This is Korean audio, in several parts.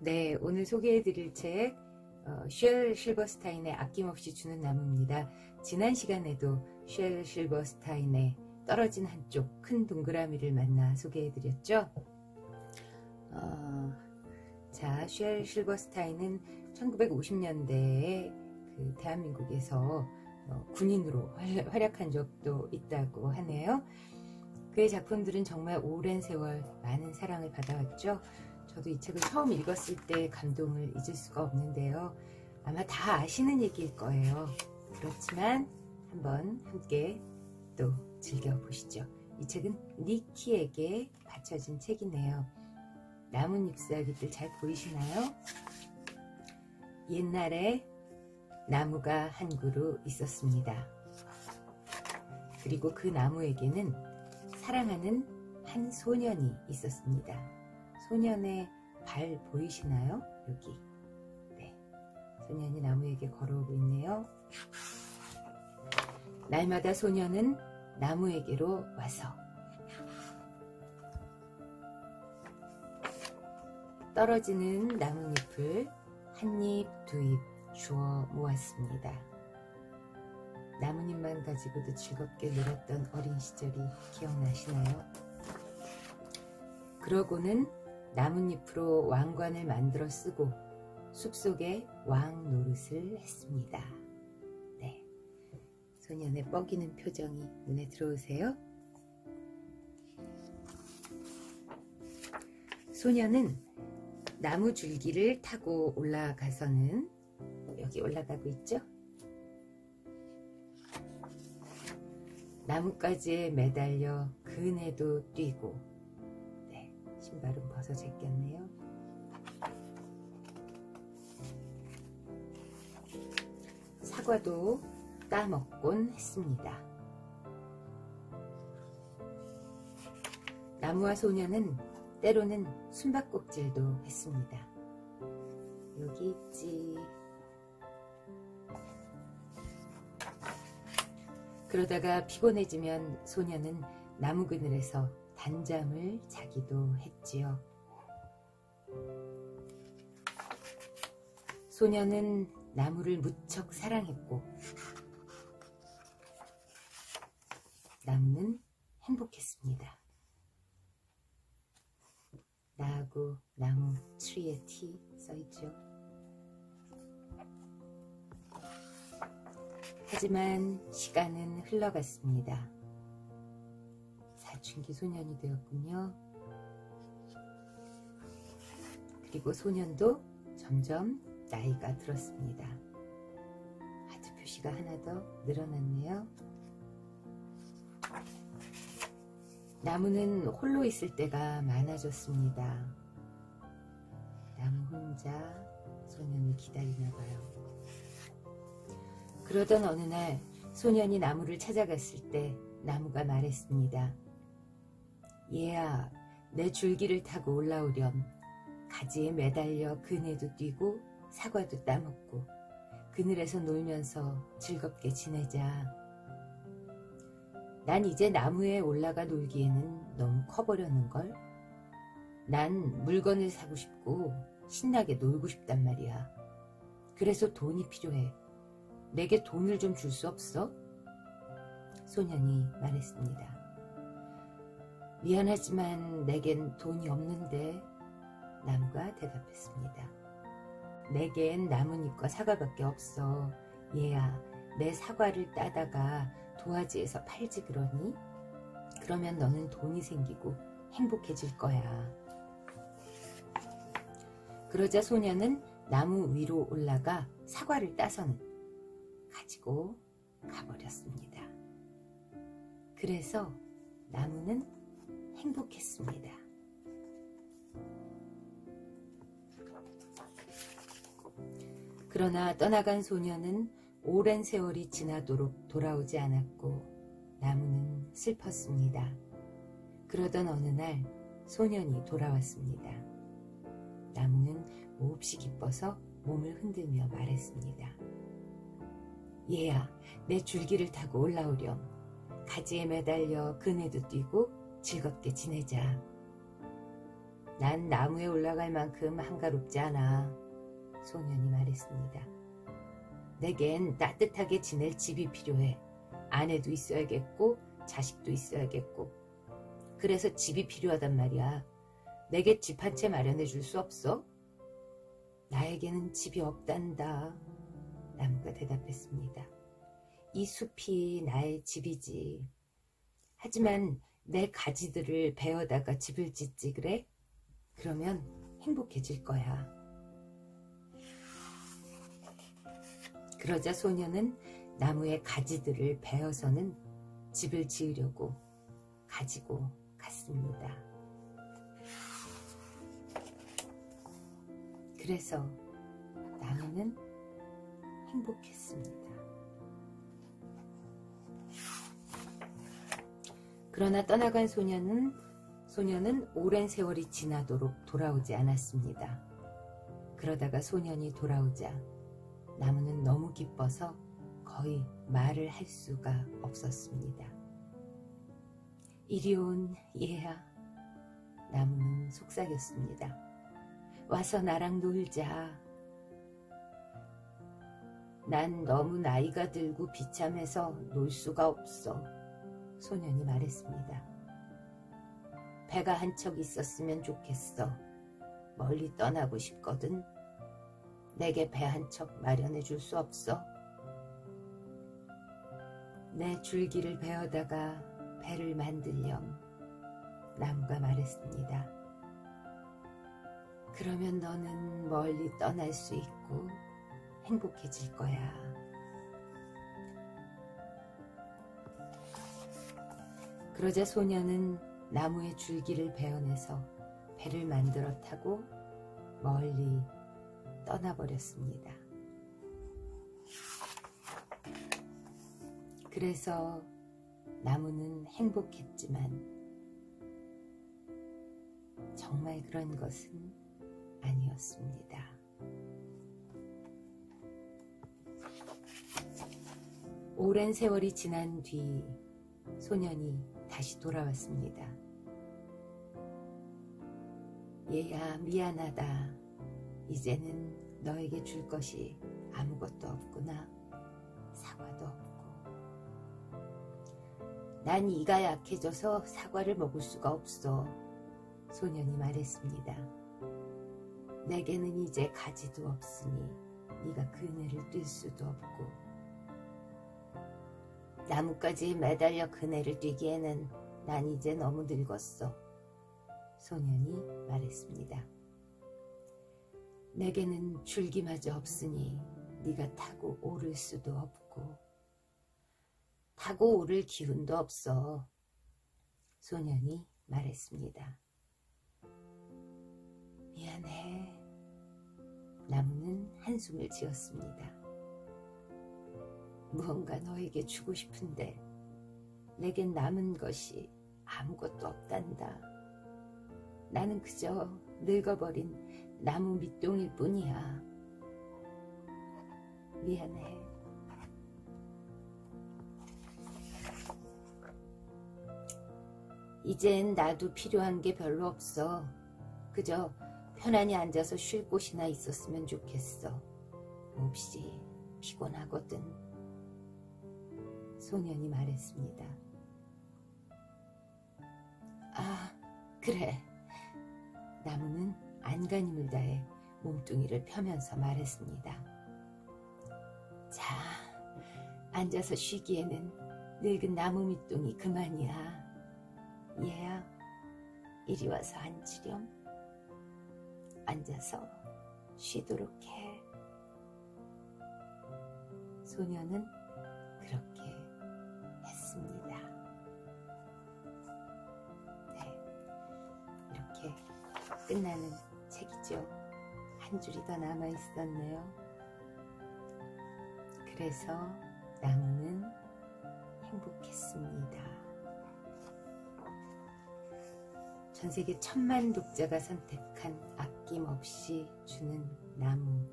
네, 오늘 소개해드릴 책 쉘 실버스타인의 아낌없이 주는 나무입니다. 지난 시간에도 쉘 실버스타인의 떨어진 한쪽 큰 동그라미를 만나 소개해드렸죠. 자, 쉘 실버스타인은 1950년대에 그 대한민국에서 군인으로 활약한 적도 있다고 하네요. 그의 작품들은 정말 오랜 세월 많은 사랑을 받아왔죠. 저도 이 책을 처음 읽었을 때 감동을 잊을 수가 없는데요. 아마 다 아시는 얘기일 거예요. 그렇지만 한번 함께 또 즐겨보시죠. 이 책은 니키에게 바쳐진 책이네요. 나뭇잎사귀들 잘 보이시나요? 옛날에 나무가 한 그루 있었습니다. 그리고 그 나무에게는 사랑하는 한 소년이 있었습니다. 소년의 발 보이시나요? 여기. 네. 소년이 나무에게 걸어오고 있네요. 날마다 소년은 나무에게로 와서 떨어지는 나뭇잎을 한 잎, 두 잎 주워 모았습니다. 나뭇잎만 가지고도 즐겁게 놀았던 어린 시절이 기억나시나요? 그러고는 나뭇잎으로 왕관을 만들어 쓰고 숲속에 왕 노릇을 했습니다. 네, 소년의 뻐기는 표정이 눈에 들어오세요? 소년은 나무 줄기를 타고 올라가서는 여기 올라가고 있죠? 나뭇가지에 매달려 그네도 뛰고, 네, 신발은 벗어 제꼈네요. 사과도 따먹곤 했습니다. 나무와 소년은 때로는 숨바꼭질도 했습니다. 여기 있지. 그러다가 피곤해지면 소년은 나무 그늘에서 단잠을 자기도 했지요. 소년은 나무를 무척 사랑했고 나무는 행복했습니다. 나하고 나무 트리의 티 써있죠. 하지만 시간은 흘러갔습니다. 사춘기 소년이 되었군요. 그리고 소년도 점점 나이가 들었습니다. 하트 표시가 하나 더 늘어났네요. 나무는 홀로 있을 때가 많아졌습니다. 나무 혼자 소년을 기다리나 봐요. 그러던 어느 날 소년이 나무를 찾아갔을 때 나무가 말했습니다. 얘야, 내 줄기를 타고 올라오렴. 가지에 매달려 그네도 뛰고 사과도 따먹고 그늘에서 놀면서 즐겁게 지내자. 난 이제 나무에 올라가 놀기에는 너무 커버렸는걸. 난 물건을 사고 싶고 신나게 놀고 싶단 말이야. 그래서 돈이 필요해. 내게 돈을 좀 줄 수 없어? 소년이 말했습니다. 미안하지만 내겐 돈이 없는데. 나무가 대답했습니다. 내겐 나뭇잎과 사과밖에 없어. 얘야, 내 사과를 따다가 도화지에서 팔지 그러니? 그러면 너는 돈이 생기고 행복해질 거야. 그러자 소년은 나무 위로 올라가 사과를 따서는 가지고 가버렸습니다. 그래서 나무는 행복했습니다. 그러나 떠나간 소년은 오랜 세월이 지나도록 돌아오지 않았고 나무는 슬펐습니다. 그러던 어느 날 소년이 돌아왔습니다. 나무는 몹시 기뻐서 몸을 흔들며 말했습니다. 얘야, 내 줄기를 타고 올라오렴. 가지에 매달려 그네도 뛰고 즐겁게 지내자. 난 나무에 올라갈 만큼 한가롭지 않아. 소년이 말했습니다. 내겐 따뜻하게 지낼 집이 필요해. 아내도 있어야겠고 자식도 있어야겠고. 그래서 집이 필요하단 말이야. 내게 집 한 채 마련해 줄 수 없어? 나에게는 집이 없단다. 나무가 대답했습니다. 이 숲이 나의 집이지. 하지만 내 가지들을 베어다가 집을 짓지 그래? 그러면 행복해질 거야. 그러자 소녀는 나무의 가지들을 베어서는 집을 지으려고 가지고 갔습니다. 그래서 나무는 행복했습니다. 그러나 떠나간 소년은 오랜 세월이 지나도록 돌아오지 않았습니다. 그러다가 소년이 돌아오자 나무는 너무 기뻐서 거의 말을 할 수가 없었습니다. 이리 온 얘야. 나무는 속삭였습니다. 와서 나랑 놀자. 난 너무 나이가 들고 비참해서 놀 수가 없어. 소년이 말했습니다. 배가 한 척 있었으면 좋겠어. 멀리 떠나고 싶거든. 내게 배 한 척 마련해 줄 수 없어? 내 줄기를 베어다가 배를 만들렴. 나무가 말했습니다. 그러면 너는 멀리 떠날 수 있고 행복해질 거야. 그러자 소녀는 나무의 줄기를 베어내서 배를 만들어 타고 멀리 떠나버렸습니다. 그래서 나무는 행복했지만 정말 그런 것은 아니었습니다. 오랜 세월이 지난 뒤 소년이 다시 돌아왔습니다. 얘야, 미안하다. 이제는 너에게 줄 것이 아무것도 없구나. 사과도 없고. 난 이가 약해져서 사과를 먹을 수가 없어. 소년이 말했습니다. 내게는 이제 가지도 없으니 네가 그네를 뛸 수도 없고. 나뭇가지에 매달려 그네를 뛰기에는 난 이제 너무 늙었어. 소년이 말했습니다. 내게는 줄기마저 없으니 네가 타고 오를 수도 없고 타고 오를 기운도 없어. 소년이 말했습니다. 미안해. 나무는 한숨을 지었습니다. 무언가 너에게 주고 싶은데 내겐 남은 것이 아무것도 없단다. 나는 그저 늙어버린 나무 밑동일 뿐이야. 미안해. 이젠 나도 필요한 게 별로 없어. 그저 편안히 앉아서 쉴 곳이나 있었으면 좋겠어. 몹시 피곤하거든. 소년이 말했습니다. 아, 그래. 나무는 안간힘을 다해 몸뚱이를 펴면서 말했습니다. 자, 앉아서 쉬기에는 늙은 나무 밑동이 그만이야. 얘야, 이리 와서 앉으렴. 앉아서 쉬도록 해. 소년은 그렇게 했습니다. 네, 이렇게 끝나는 책이죠. 한 줄이 더 남아 있었네요. 그래서 나무는 행복했습니다. 전 세계 1000만 독자가 선택한 아낌없이 주는 나무.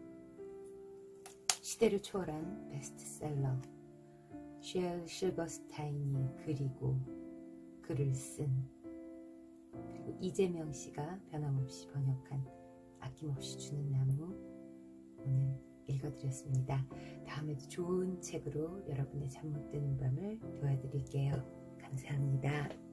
시대를 초월한 베스트셀러. 쉘 실버스타인이 그리고 글을 쓴 그리고 이재명 씨가 변함없이 번역한 아낌없이 주는 나무 오늘 읽어드렸습니다. 다음에도 좋은 책으로 여러분의 잠 못 드는 밤을 도와드릴게요. 감사합니다.